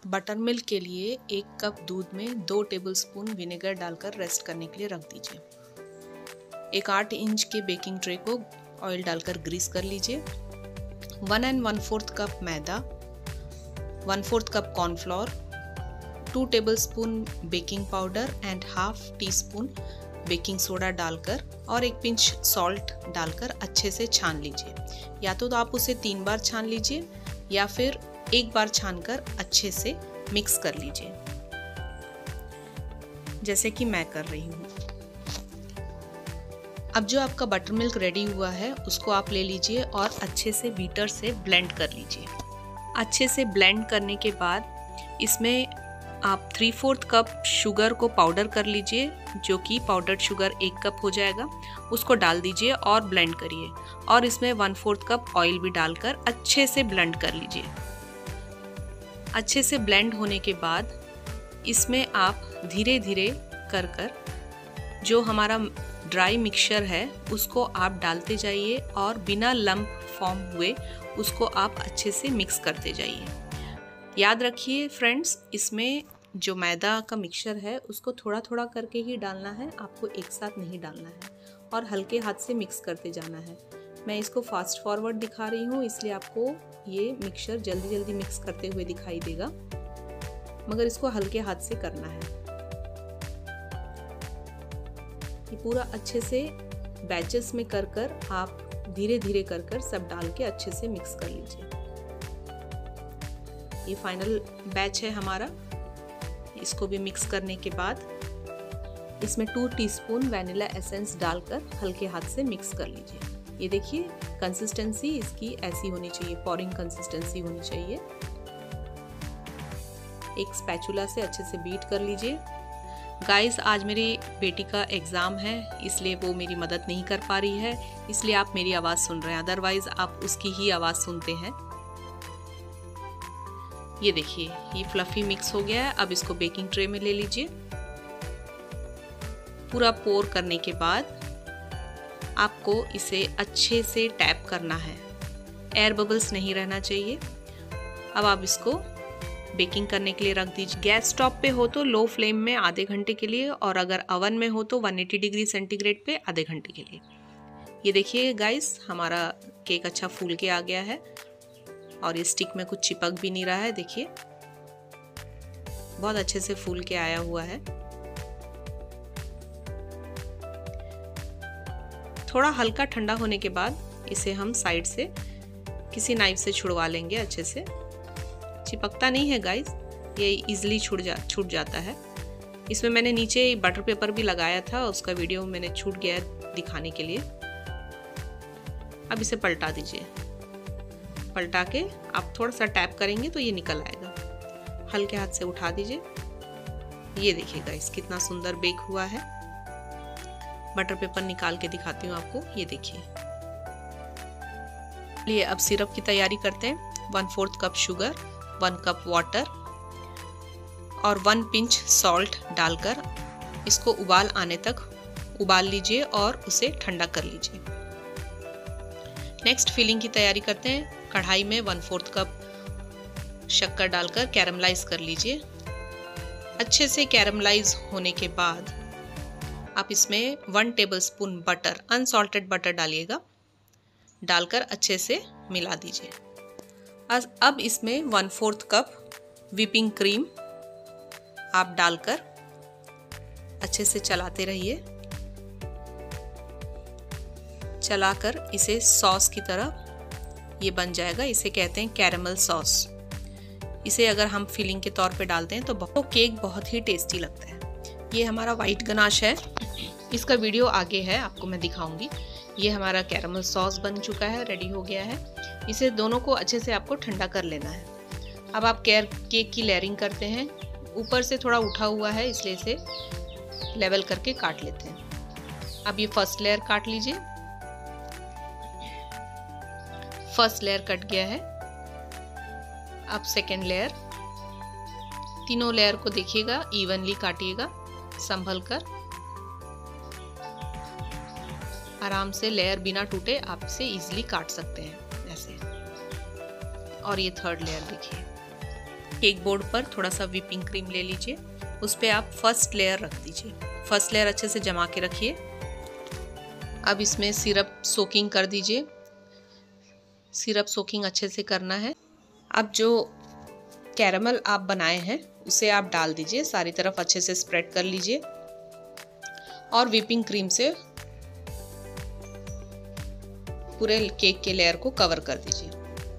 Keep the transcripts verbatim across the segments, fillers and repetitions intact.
Butter milk के लिए एक कप दूध में दो टेबलस्पून विनेगर डालकर रेस्ट करने के लिए रख दीजिए। एक आठ इंच के बेकिंग ट्रे को ऑयल डालकर ग्रीस कर लीजिए। One and one fourth cup मैदा, one fourth cup cornflour, two tablespoon baking powder and half teaspoon baking soda डालकर और एक पिंच सॉल्ट डालकर अच्छे से छान लीजिए। या तो, तो आप उसे तीन बार छान लीजिए या फिर एक बार छानकर अच्छे से मिक्स कर लीजिए, जैसे कि मैं कर रही हूँ। अब जो आपका बटर मिल्क रेडी हुआ है उसको आप ले लीजिए और अच्छे से बीटर से ब्लेंड कर लीजिए। अच्छे से ब्लेंड करने के बाद इसमें आप थ्री फोर्थ कप शुगर को पाउडर कर लीजिए, जो कि पाउडर्ड शुगर एक कप हो जाएगा। उसको डाल दीजिए और ब्लेंड करिए और इसमें वन फोर्थ कप ऑयल भी डालकर अच्छे से ब्लेंड कर लीजिए। अच्छे से ब्लेंड होने के बाद इसमें आप धीरे धीरे कर कर जो हमारा ड्राई मिक्सचर है उसको आप डालते जाइए और बिना लंप फॉर्म हुए उसको आप अच्छे से मिक्स करते जाइए। याद रखिए फ्रेंड्स, इसमें जो मैदा का मिक्सचर है उसको थोड़ा थोड़ा करके ही डालना है, आपको एक साथ नहीं डालना है और हल्के हाथ से मिक्स करते जाना है। मैं इसको फास्ट फॉरवर्ड दिखा रही हूँ, इसलिए आपको ये मिक्सचर जल्दी जल्दी मिक्स करते हुए दिखाई देगा, मगर इसको हल्के हाथ से करना है। ये पूरा अच्छे से बैचेस में कर कर आप धीरे धीरे कर कर सब डाल के अच्छे से मिक्स कर लीजिए। ये फाइनल बैच है हमारा। इसको भी मिक्स करने के बाद इसमें टू टीस्पून वैनिला एसेंस डालकर हल्के हाथ से मिक्स कर लीजिए। ये देखिए कंसिस्टेंसी इसकी ऐसी होनी चाहिए, पोरिंग कंसिस्टेंसी होनी चाहिए। एक स्पैचुला से अच्छे से बीट कर लीजिए। गाइस, आज मेरी बेटी का एग्ज़ाम है, इसलिए वो मेरी मदद नहीं कर पा रही है, इसलिए आप मेरी आवाज़ सुन रहे हैं, अदरवाइज़ आप उसकी ही आवाज़ सुनते हैं। ये देखिए ये फ्लफी मिक्स हो गया है। अब इसको बेकिंग ट्रे में ले लीजिए। पूरा पोर करने के बाद आपको इसे अच्छे से टैप करना है, एयर बबल्स नहीं रहना चाहिए। अब आप इसको बेकिंग करने के लिए रख दीजिए। गैस स्टॉप पे हो तो लो फ्लेम में आधे घंटे के लिए, और अगर अवन में हो तो वन एटी डिग्री सेंटीग्रेड पे आधे घंटे के लिए। ये देखिए गाइस, हमारा केक अच्छा फूल के आ गया है और ये स्टिक में कुछ चिपक भी नहीं रहा है। देखिए बहुत अच्छे से फूल के आया हुआ है। थोड़ा हल्का ठंडा होने के बाद इसे हम साइड से किसी नाइफ से छुड़वा लेंगे। अच्छे से चिपकता नहीं है गाइस, ये इजीली छूट जा छूट जाता है। इसमें मैंने नीचे बटर पेपर भी लगाया था, उसका वीडियो मैंने छूट गया है दिखाने के लिए। अब इसे पलटा दीजिए। पलटा के आप थोड़ा सा टैप करेंगे तो ये निकल आएगा। हल्के हाथ से उठा दीजिए। ये देखिए गाइस कितना सुंदर बेक हुआ है। बटर पेपर निकाल के दिखाती हूँ आपको। ये देखिए। लिए अब सिरप की तैयारी करते हैं। One fourth cup sugar, one cup water और वन पिंच सॉल्ट डालकर इसको उबाल आने तक उबाल लीजिए और उसे ठंडा कर लीजिए। नेक्स्ट फिलिंग की तैयारी करते हैं। कढ़ाई में वन फोर्थ कप शक्कर डालकर कैरमलाइज कर लीजिए। अच्छे से कैरमलाइज होने के बाद आप इसमें one tablespoon butter, unsalted butter डालिएगा, डालकर अच्छे से मिला दीजिए। अब इसमें one fourth cup whipping cream आप डालकर अच्छे से चलाते रहिए। चलाकर इसे सॉस की तरह ये बन जाएगा। इसे कहते हैं कैरेमल सॉस। इसे अगर हम फिलिंग के तौर पे डालते हैं तो बहुत केक बहुत ही टेस्टी लगता है। ये हमारा वाइट गनाश है, इसका वीडियो आगे है, आपको मैं दिखाऊंगी। ये हमारा कैरेमल सॉस बन चुका है, रेडी हो गया है। इसे दोनों को अच्छे से आपको ठंडा कर लेना है। अब आप केयर केक की लेयरिंग करते हैं। ऊपर से थोड़ा उठा हुआ है, इसलिए इसे लेवल करके काट लेते हैं। अब ये फर्स्ट लेयर काट लीजिए। फर्स्ट लेयर कट गया है। अब सेकेंड लेयर। तीनों लेयर को देखिएगा, इवनली काटिएगा, संभल कर। आराम से लेयर बिना टूटे आप इसे इजीली काट सकते हैं ऐसे। और ये थर्ड लेयर देखिए। केक बोर्ड पर थोड़ा सा व्हिपिंग क्रीम ले लीजिए, उस पर आप फर्स्ट लेयर रख दीजिए। फर्स्ट लेयर अच्छे से जमा के रखिए। अब इसमें सिरप सोकिंग कर दीजिए। सिरप सोकिंग अच्छे से करना है। अब जो कैरेमल आप बनाए हैं उसे आप डाल दीजिए, सारी तरफ अच्छे से स्प्रेड कर लीजिए और व्हिपिंग क्रीम से पूरे केक के लेयर को कवर कर दीजिए।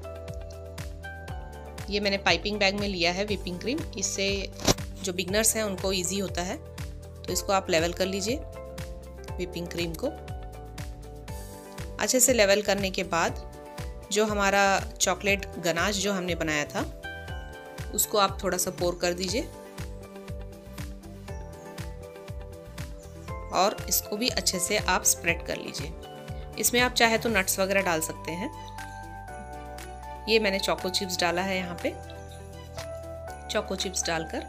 ये मैंने पाइपिंग बैग में लिया है व्हिपिंग क्रीम, इससे जो बिगनर्स हैं उनको इजी होता है। तो इसको आप लेवल कर लीजिए व्हिपिंग क्रीम को। अच्छे से लेवल करने के बाद जो हमारा चॉकलेट गनाश जो हमने बनाया था उसको आप थोड़ा सा पोर कर दीजिए और इसको भी अच्छे से आप स्प्रेड कर लीजिए। इसमें आप चाहे तो नट्स वगैरह डाल सकते हैं। ये मैंने चोको चिप्स डाला है यहाँ पे। चोको चिप्स डालकर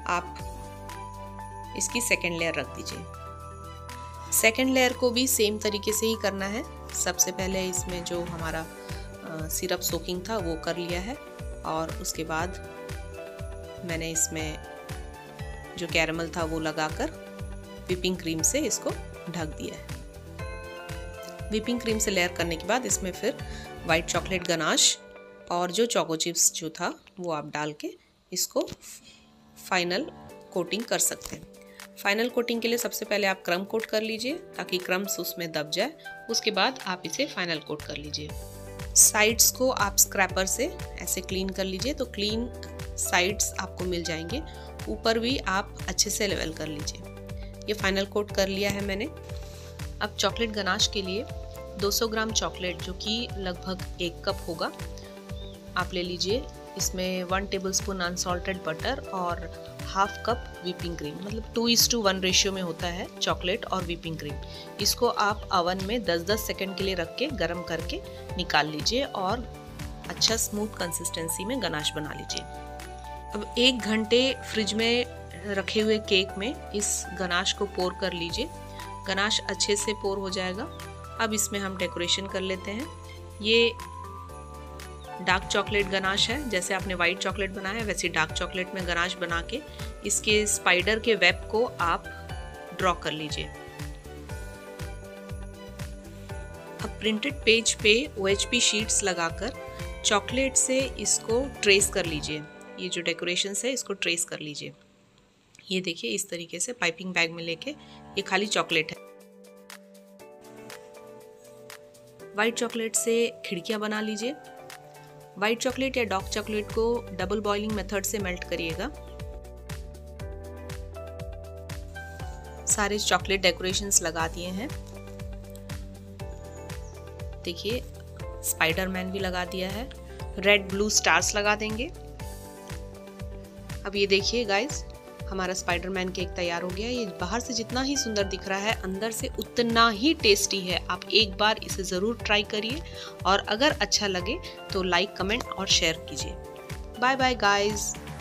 आप इसकी सेकेंड लेयर रख दीजिए। सेकेंड लेयर को भी सेम तरीके से ही करना है। सबसे पहले इसमें जो हमारा सिरप सोकिंग था वो कर लिया है और उसके बाद मैंने इसमें जो कैरेमल था वो लगाकर व्हिपिंग क्रीम से इसको ढक दिया है। व्हिपिंग क्रीम से लेयर करने के बाद इसमें फिर वाइट चॉकलेट गनाश और जो चोको चिप्स जो था वो आप डाल के इसको फाइनल कोटिंग कर सकते हैं। फाइनल कोटिंग के लिए सबसे पहले आप क्रम कोट कर लीजिए ताकि क्रम्स उसमें दब जाए। उसके बाद आप इसे फाइनल कोट कर लीजिए। साइड्स को आप स्क्रैपर से ऐसे क्लीन कर लीजिए तो क्लीन साइड्स आपको मिल जाएंगे। ऊपर भी आप अच्छे से लेवल कर लीजिए। ये फाइनल कोट कर लिया है मैंने। अब चॉकलेट गनाश के लिए दो सौ ग्राम चॉकलेट जो कि लगभग एक कप होगा आप ले लीजिए। इसमें वन टेबलस्पून अनसॉल्टेड बटर और हाफ कप व्हिपिंग क्रीम, मतलब two is to one ratio में होता है चॉकलेट और व्हिपिंग क्रीम। इसको आप अवन में दस दस सेकंड के लिए रख के गर्म करके निकाल लीजिए और अच्छा स्मूथ कंसिस्टेंसी में गनाश बना लीजिए। अब एक घंटे फ्रिज में रखे हुए केक में इस गनाश को पोर कर लीजिए। गनाश अच्छे से पोर हो जाएगा। अब इसमें हम डेकोरेशन कर लेते हैं। ये डार्क चॉकलेट गनाश है। जैसे आपने वाइट चॉकलेट बनाया है वैसे डार्क चॉकलेट में गनाश बना के इसके स्पाइडर के वेब को आप ड्रॉ कर लीजिए। अब प्रिंटेड पेज पे ओ एच पी शीट्स लगाकर चॉकलेट से इसको ट्रेस कर लीजिए। ये जो डेकोरेशन है इसको ट्रेस कर लीजिए। ये देखिए इस तरीके से पाइपिंग बैग में लेके, ये खाली चॉकलेट है। वाइट चॉकलेट से खिड़कियां बना लीजिए। वाइट चॉकलेट या डार्क चॉकलेट को डबल बॉइलिंग मेथड से मेल्ट करिएगा। सारे चॉकलेट डेकोरेशंस लगा दिए हैं। देखिए स्पाइडरमैन भी लगा दिया है। रेड ब्लू स्टार्स लगा देंगे। अब ये देखिए गाइस, हमारा स्पाइडरमैन केक तैयार हो गया। ये बाहर से जितना ही सुंदर दिख रहा है अंदर से उतना ही टेस्टी है। आप एक बार इसे ज़रूर ट्राई करिए और अगर अच्छा लगे तो लाइक, कमेंट और शेयर कीजिए। Bye bye guys.